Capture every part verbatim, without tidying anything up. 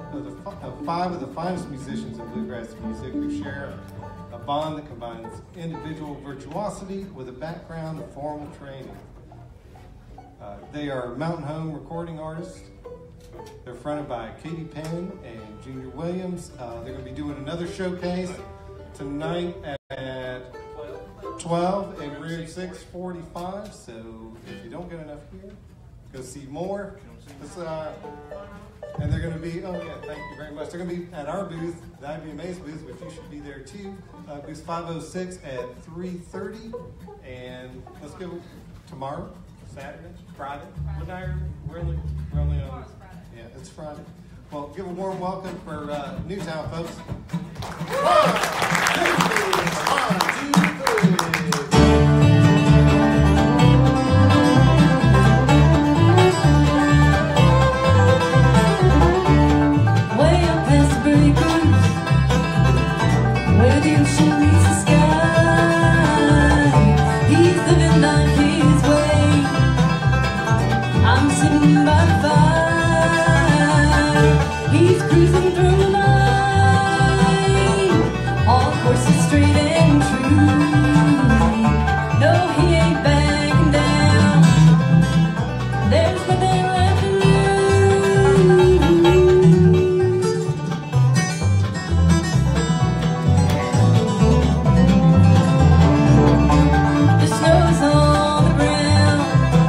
of, the, of five of the finest musicians in bluegrass music who share a bond that combines individual virtuosity with a background of formal training. Uh, they are Mountain Home recording artists. They're fronted by Katie Penn and Junior Williams. Uh, they're going to be doing another showcase tonight at twelve at Room six forty-five. So if you don't get enough here, go see more. This, uh, and they're going to be, oh yeah, thank you very much. They're going to be at our booth, the I B M A's booth, which you should be there too. Uh, booth five oh six at three thirty. And let's go tomorrow, Saturday, Friday. What night are we? We're only, we're only on, yeah, it's Friday. Well, give a warm welcome for uh, NewTown, folks. One, two, three. Way up past the breakers, where the ocean meets the sky, he's living life his way. I'm sitting by the fire, he's cruising through the night, all courses straight and true. No, he ain't backing down, there's nothing left to lose. The snow's on the ground,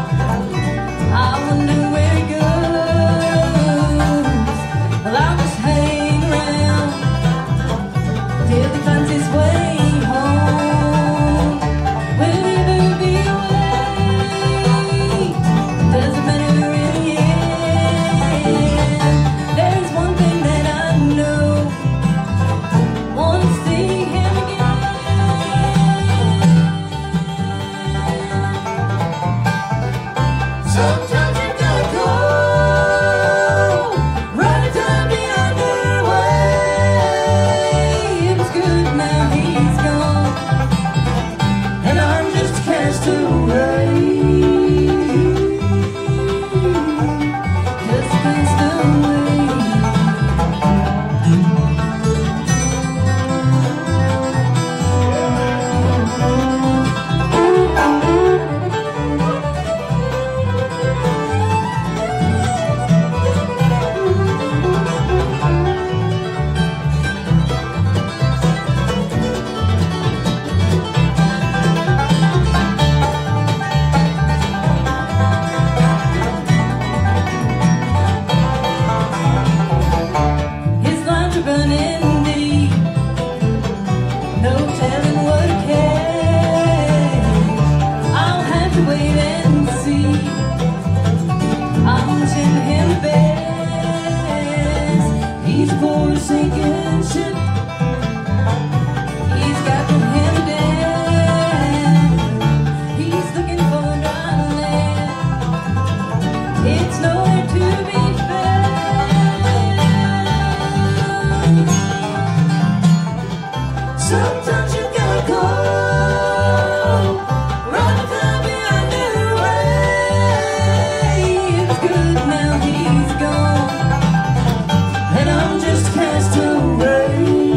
I wonder where he goes. Well, I'll just hang around till he finds his way home. Will he ever be away? Doesn't matter in the end. There's one thing that I know, want to see him again. Sometimes you gotta go, right time behind your way. It was good, now he's gone, and I'm just a castaway. Just a castaway. His lines are running deep, no telling what it can. I'll have to wait and see. I'm wishing him the best. He's a poor sinking ship, he's got the hand down. He's looking for dry land, it's nowhere to be found. Sometimes you gotta go, right time behind your way. It was good, now he's gone, and I'm just a castaway.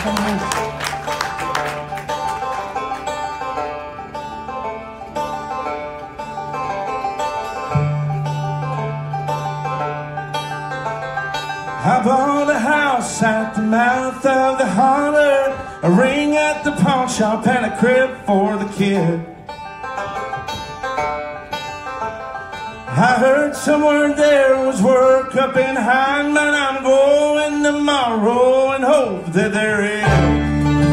so much. I bought a house at the mouth of the holler, a ring at the pawn shop and a crib for the kid. I heard somewhere there was work up in Hindman. I'm going tomorrow and hope that there is.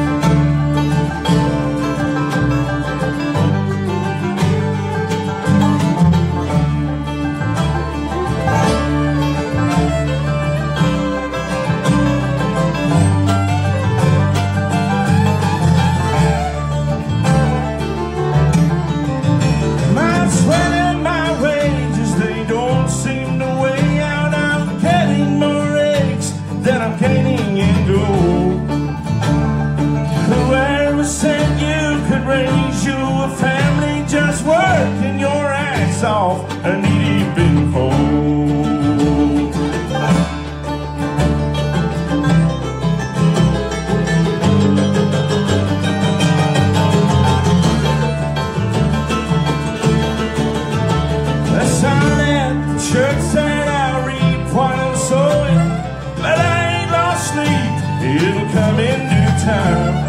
Off a knee deep in cold. The sign at the church said I'll reap what I'm sowing, but I ain't lost sleep, it'll come in due time.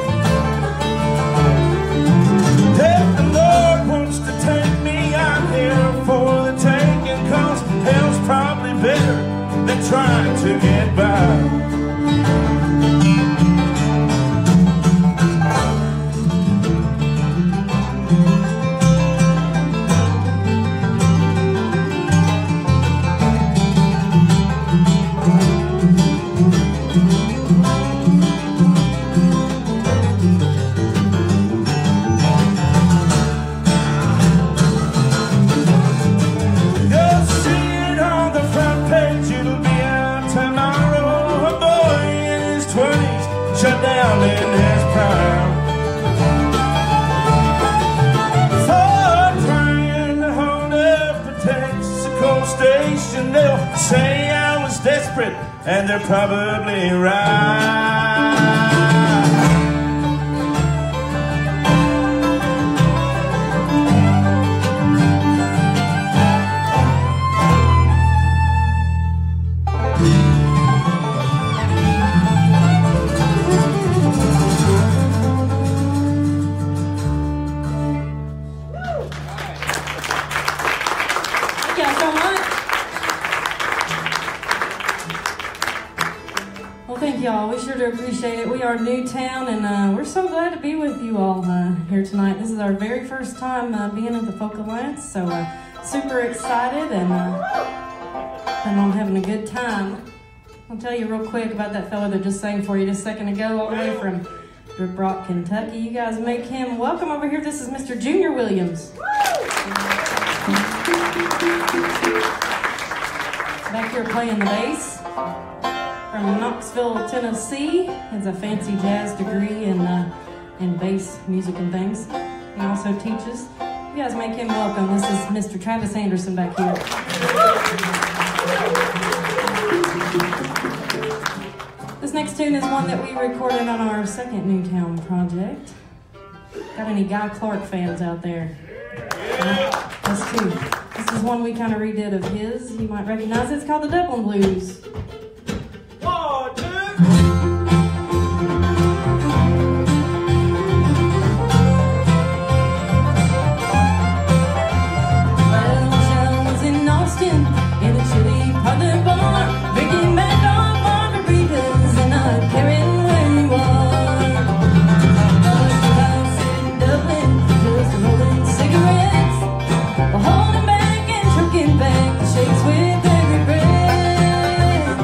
Trying to get by. Shut down in his prime for trying to hold up a Texaco station. They'll say I was desperate, and they're probably right. Y'all, we sure do appreciate it. We are NewTown, and uh, we're so glad to be with you all uh, here tonight. This is our very first time uh, being at the Folk Alliance, so uh, super excited and uh, and I'm having a good time. I'll tell you real quick about that fella that just sang for you just a second ago, all the way from Drip Rock, Kentucky. You guys make him welcome over here. This is Mister Junior Williams. Back here playing the bass. From Knoxville, Tennessee. Has a fancy jazz degree in uh, in bass music and things. He also teaches. You guys make him welcome. This is Mister Travis Anderson back here. This next tune is one that we recorded on our second NewTown project. Got any Guy Clark fans out there? Yeah, that's two. This is one we kind of redid of his. You might recognize it. It's called the Dublin Blues. Holding back and choking back, shakes with every breath.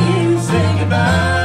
you say goodbye.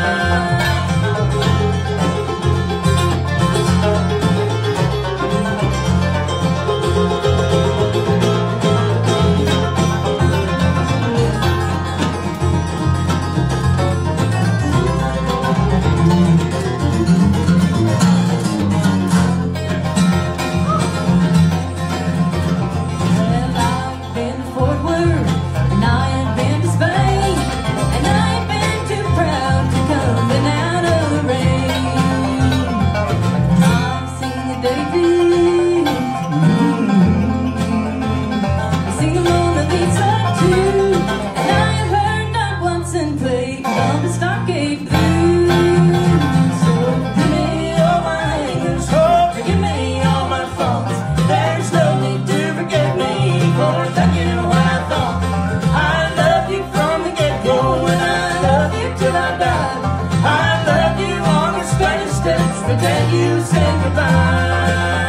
Then you said goodbye.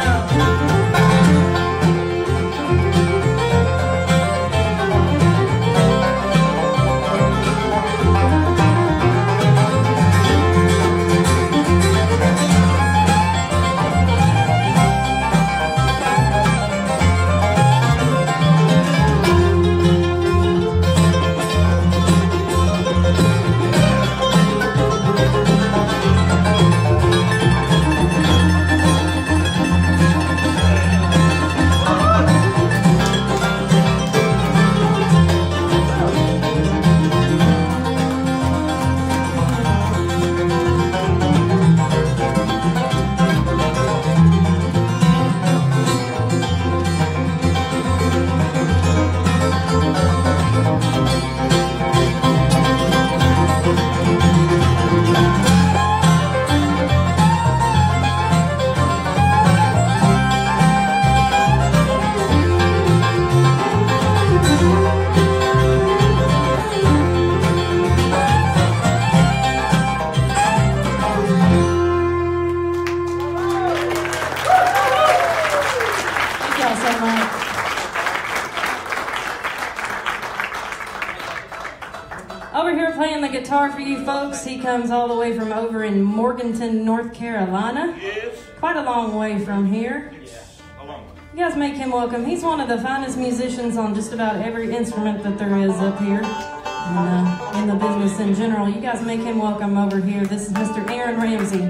Over here playing the guitar for you folks, he comes all the way from over in Morganton, North Carolina. Yes. Quite a long way from here. Yes, a long way. You guys make him welcome. He's one of the finest musicians on just about every instrument that there is up here. And, uh, in the business in general. You guys make him welcome over here. This is Mister Aaron Ramsey.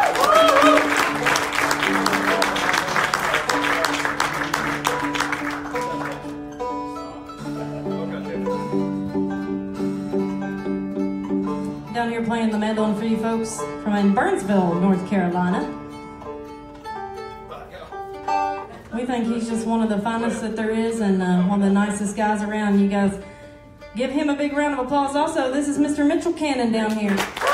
Down here playing the mandolin for you folks from in Burnsville, North Carolina. We think he's just one of the finest that there is and uh, one of the nicest guys around. You guys give him a big round of applause. Also, this is Mister Mitchell Cannon down here.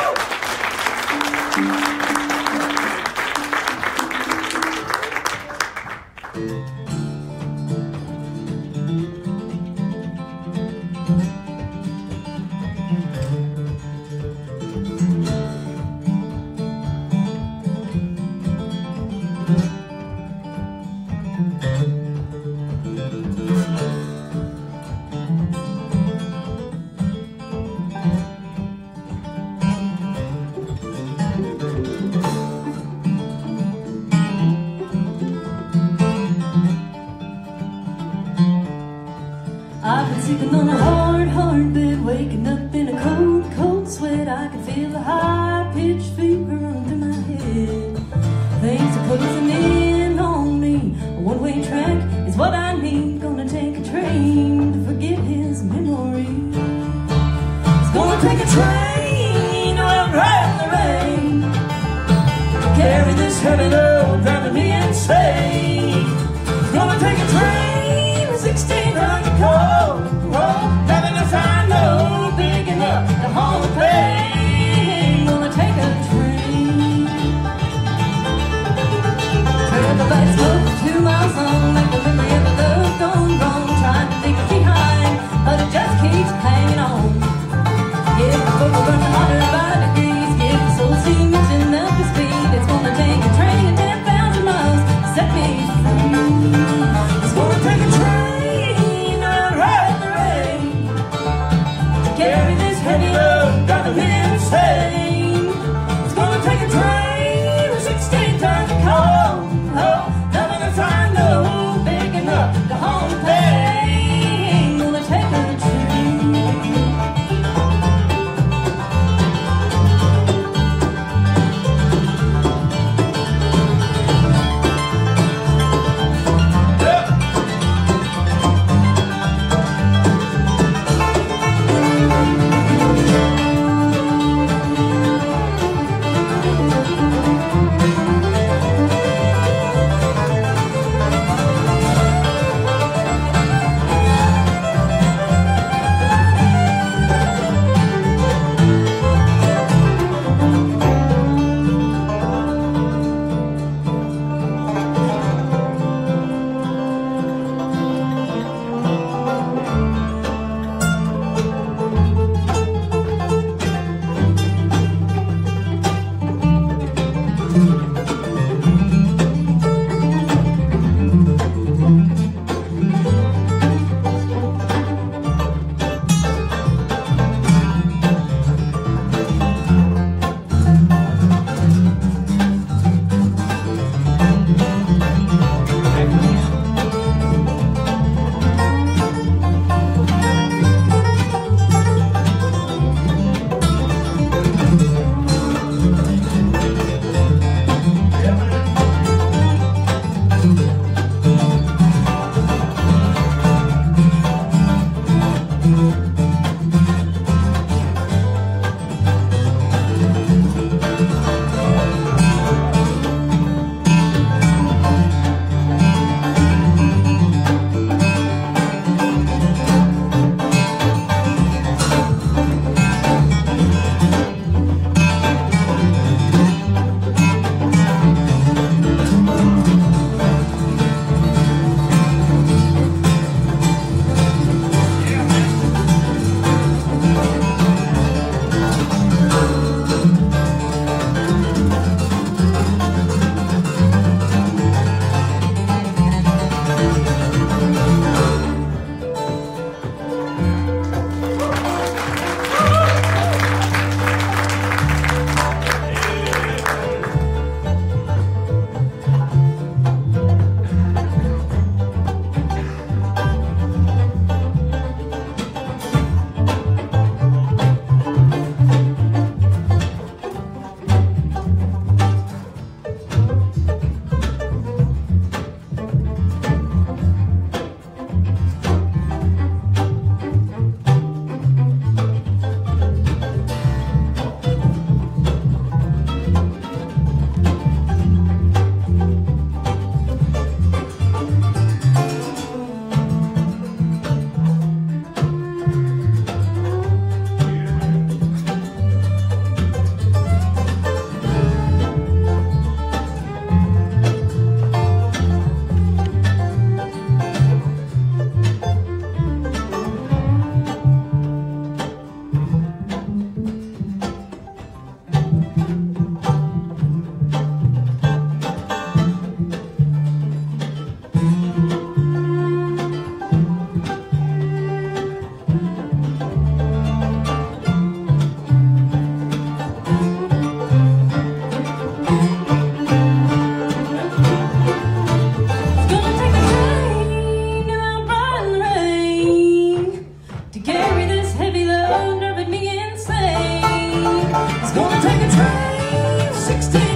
I've been sleeping on a hard, hard bed, waking up in a cold, cold sweat. I can feel a high-pitched fever run through my head. Things are closing in on me. A one-way track is what I need. Gonna take a train to forget his memory. It's gonna take a train around right in the rain to carry this heavy load, driving me insane. It's gonna take a train to sixteen hundred cold. Having to find no big enough to haul the pain. Gonna take a train. Turn the lights up two miles long, like the memory of a love gone wrong. Trying to leave it behind, but it just keeps hanging on. Yeah, the book will run hotter by degrees. Give the soul seamers enough to speed. It's gonna take a train of ten thousand miles to set me free. It's gonna take a train around right in the rain. Carry this heavy load.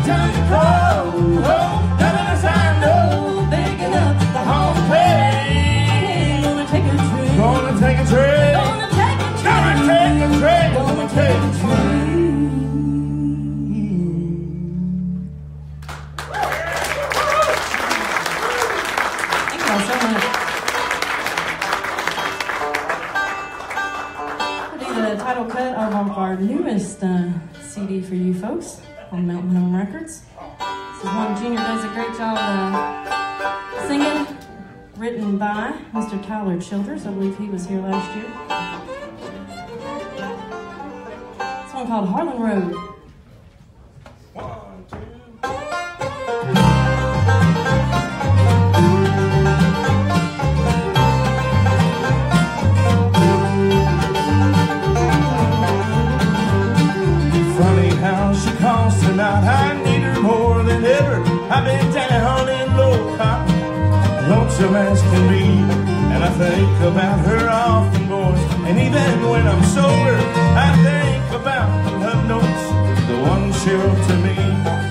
time to call. Oh, nothing as I know, Begging up the home home pay. Gonna take a trip. Gonna take a trip. Gonna take a trip. Gonna take a trip. Gonna take a trip. Thank y'all so much. I do the title cut of our newest uh, C D for you folks on Mountain Home Records. This is one Junior does a great job uh, singing, written by Mister Tyler Childers. I believe he was here last year. It's one called Harlan Road. One, two. Funny how she calls tonight. I need her more than ever. I've been down in low cotton, lonesome as can be, and I think about her often, boys. And even when I'm sober, I think about the love notes, the one she wrote to me.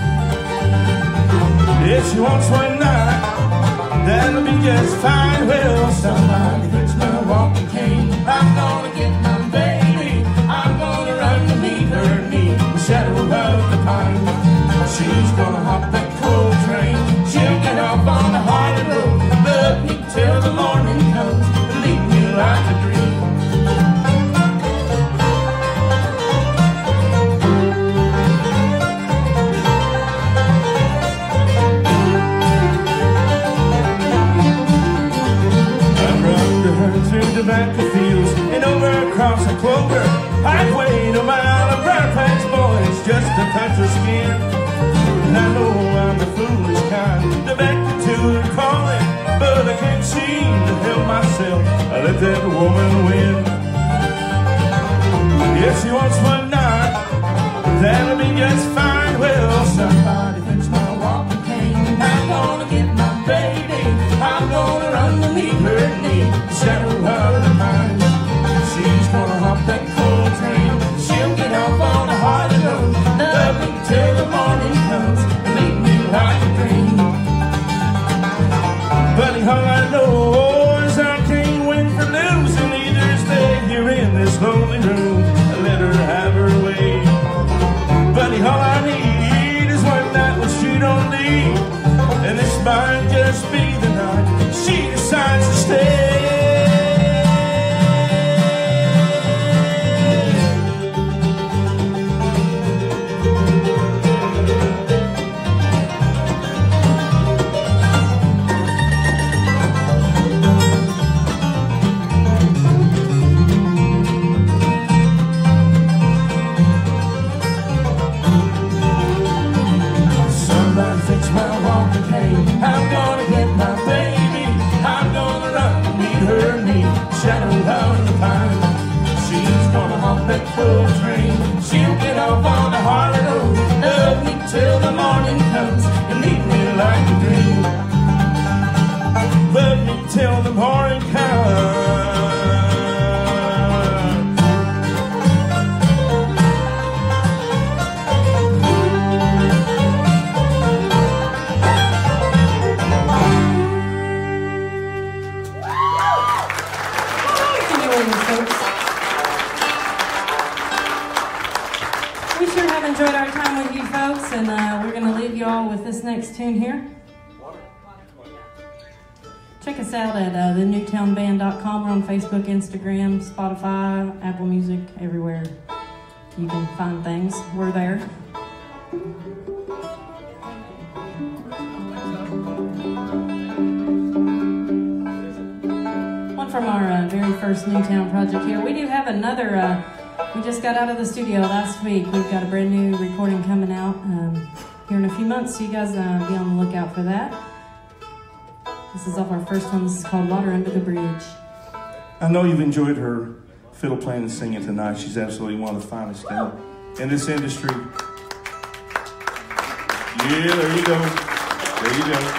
If she wants one night, that'll be just fine. Well, somebody fix my walking cane. I'm gonna get my baby. I'm gonna run to meet her knee, the shadow of the pine. She's gonna hop that coal train. She'll get off on the Harlan Road. Love me till the morning comes and leave me like a dream. I'd run to her through tobacco fields and over across a clover. I'd wait a mile of brown patch, boys, just to touch her skin. And I know I'm the foolish kind to back to her calling, but I can't seem to help myself. I let that woman win. If she wants one night, that'll be just fine. Well, somebody fix my walking cane. I'm gonna get my baby. I'm gonna run to meet her knee, the shadow of the pine. She's gonna hop that coal train. She'll get off on the Harlan Road. Love me till the morning comes and leave me like a dream. Buddy, all I know is I can't win for losing. Either stay here in this lonely room and let her have her way. Buddy, all I need is one night when she don't leave, and this might just be the night she decides to stay. I'm gonna get my baby. I'm gonna run to meet her knee, shadow of the pine. She's gonna hop that coal train. She'll get off on the Harlan Road. Love me till the morning comes and leave me like a dream. Love me till the morning comes. We sure have enjoyed our time with you folks, and uh, we're going to leave you all with this next tune here. Check us out at uh, the new town band dot com. We're on Facebook, Instagram, Spotify, Apple Music, everywhere you can find things. We're there. One from our uh, very first NewTown project here. We do have another, uh, we just got out of the studio last week. We've got a brand new recording coming out um, here in a few months, so you guys uh, be on the lookout for that. This is off our first one. This is called Water Under the Bridge. I know you've enjoyed her fiddle playing and singing tonight. She's absolutely one of the finest in, in this industry. Yeah, there you go. There you go.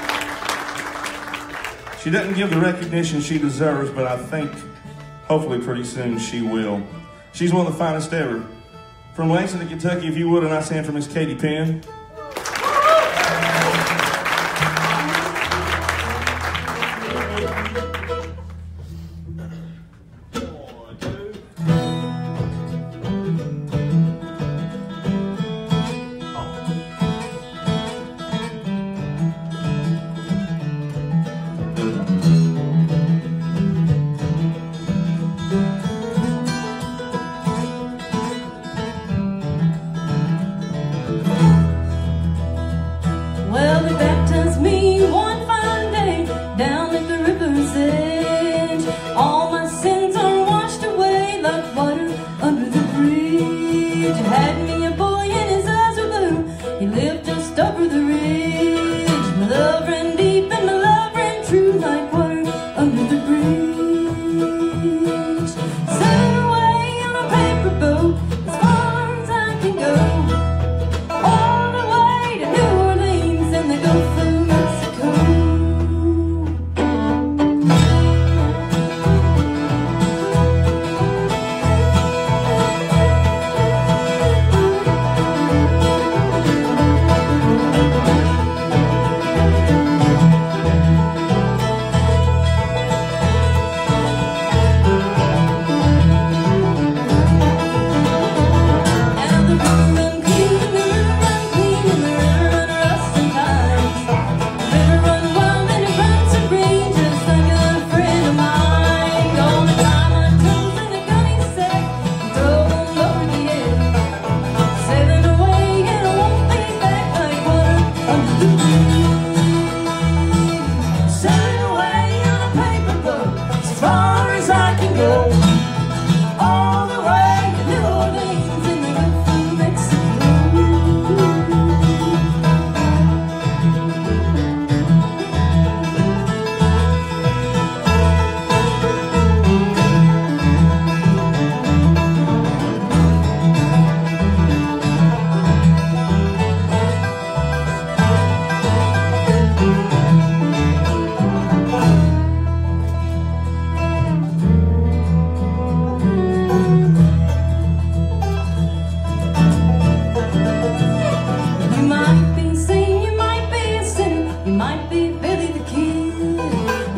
She doesn't give the recognition she deserves, but I think hopefully pretty soon she will. She's one of the finest ever. From Lexington, Kentucky, if you would, and I stand for Miss Katie Penn.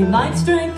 night string